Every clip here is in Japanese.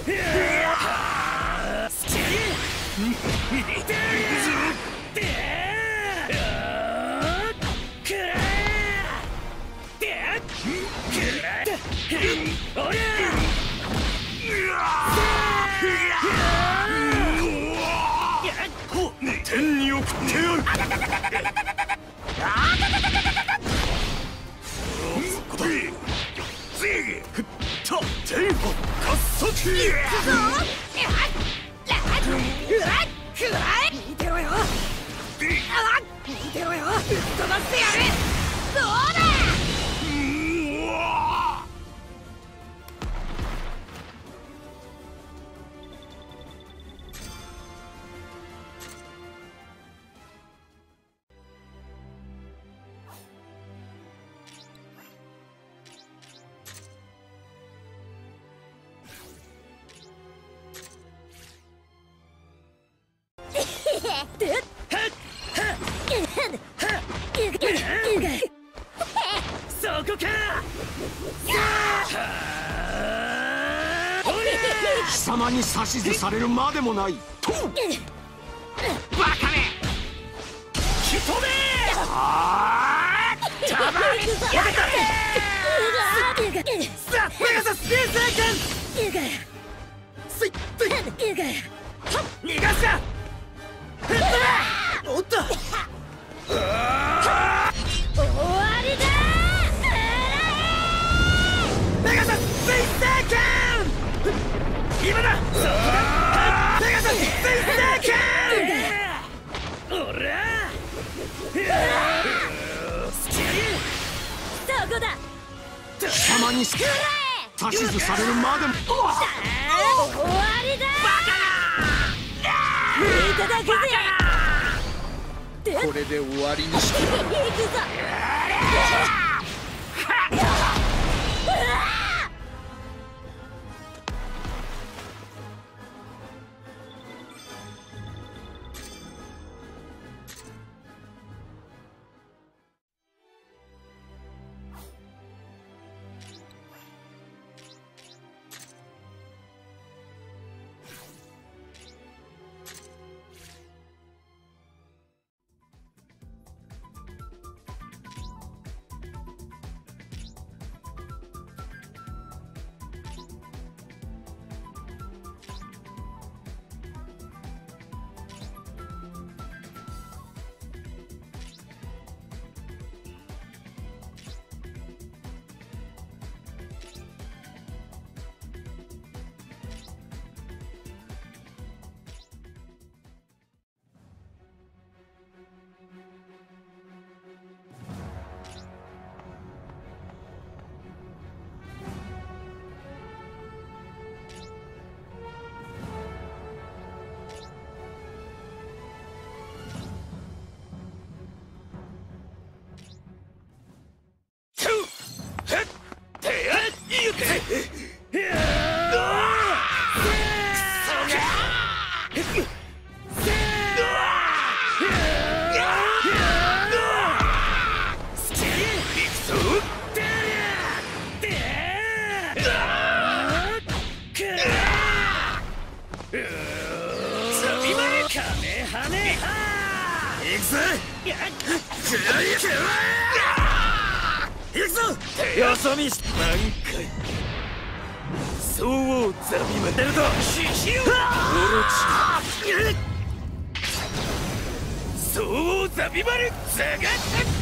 天に送ってやる。そこだ。ふっと天をかっさき。 見てろよ。見てろよ。ぶっ飛ばしてやる。どうだ。 そこか。貴様に指図されるまでもない。とバカめ。ひとめ。たまにやがた。さあ、ペガサスレーザーガン。スイップ。逃がすか。おっと。終わりだ。ペガサスレーザーガン。今だ。そこだ。ペガサスレーザーガン。おら。 そこだ。 貴様に指図されるまでも。 終わりだ。いただくぜ。 これで終わりにしてやる。 行くぞ。 よそ見し何回そうザビマ出るとシシオオロチそうザビマルザガ鉄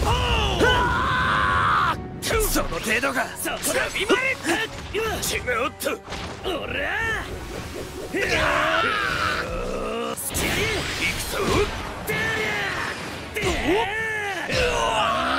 砲その程度がザビマル違うっとおら行くぞ。